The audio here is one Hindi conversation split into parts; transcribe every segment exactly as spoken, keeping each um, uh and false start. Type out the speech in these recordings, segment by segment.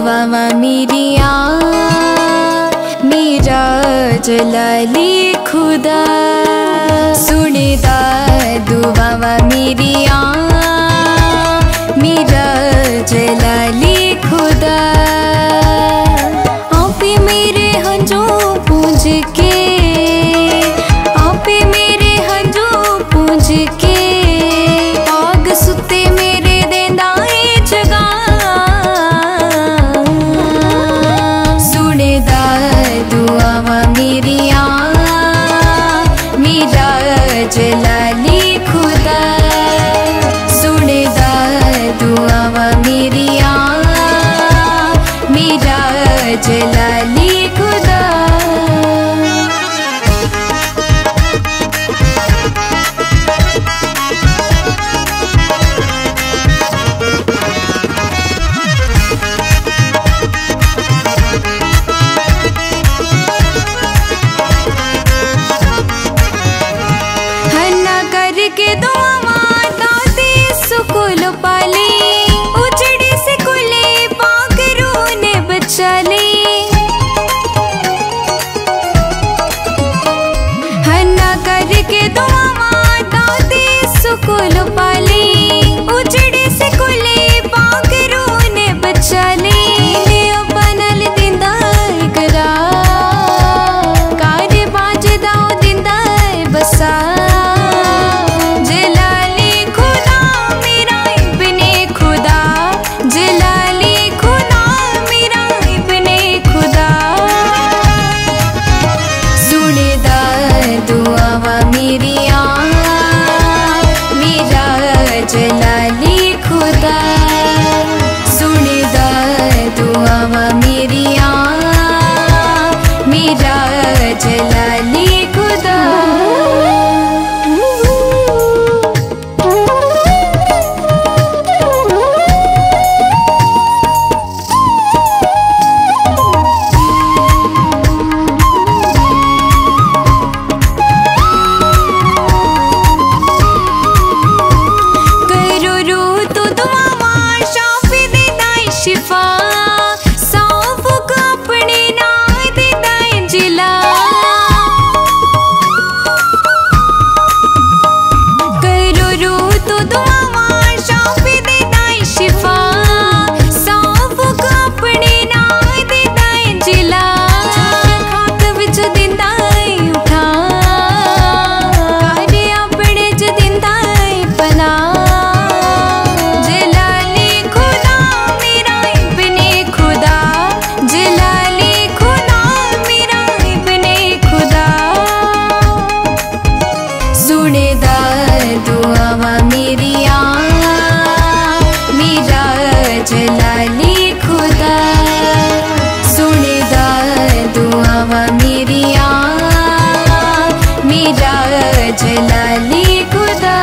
दुआवा मेरिया मेरा जलाली खुदा सुनेदा दुआवा मेरिया मेरा जलाली खुदा आपे मेरे हंजो पूंज के आपे मेरे हंजो पूंज के आग सुते मेरे देंदा जगा सुनेदा दुआवा मेरिया मेरा जलाली खुदा सुनेदा दुआवा मेरिया मेरा जलाली खुदा हन्ना करके दुआवा दादी सुकुल पाली उजड़ी से कुले पाकरू ने बचा ली हन्ना करके दुआवा दादी सुकुल पाली उजड़ी से कुले पाकरू ने बचा ली बनल दिंदा करा कार बाज दाओ दिंदा बसा जलाली खुदा मेरा इब्ने खुदा जलाली खुदा मेरा इब्ने खुदा सुनेदा दुआवा मेरिया मेरा जलाली खुदा सुनेदा दुआवा मेरिया मेरा जलाली खुदा करो रू तो दुआवा शाफी दे दाई शिफा साफुक अपने ना दे दाई जिला करो रू तो दुआवा शाफी दे दाई शिफा साफुक अपने ना दे दाई जिला खात विच दिंदाई उठा कारे अपने च दिंदाई पना जलाली खुदा मेरा इब्ने खुदा जलाली खुदा मेरा इब्ने खुदा सुनेदा दुआवा मेरिया मेरा जलाली खुदा सुनेदा दुआवा मेरिया मेरा जलाली खुदा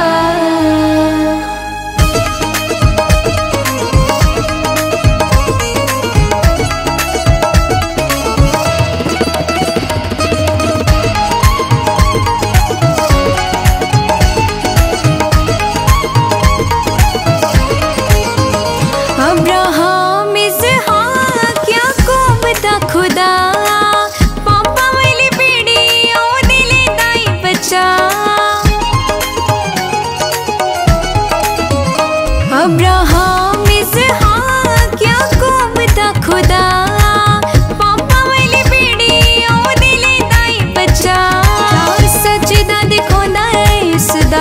अब्राहम इसहाक याकूब दा खुदा पापा वाली पीढ़ी ओ दिले दाई बच्चा अब्राहम इसहाक याकूब दा खुदा पापा वाली पीढ़ी ओ दिले दाई बच्चा सच्चा दिखोंदा इसदा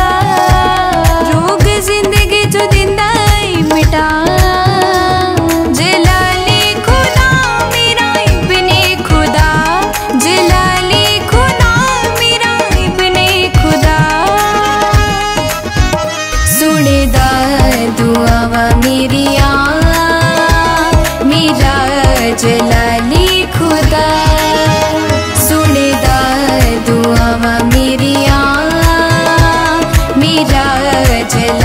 रोग जिंदगी जो दिंदा मिटा जलाली खुदा मेरा इब्ने खुदा जलाली खुदा मेरा इब्ने खुदा सुनेदा दुआवा मेरिया मेरा जलाली खुदा सुनेदा दुआवा मेरिया मेरा जलाली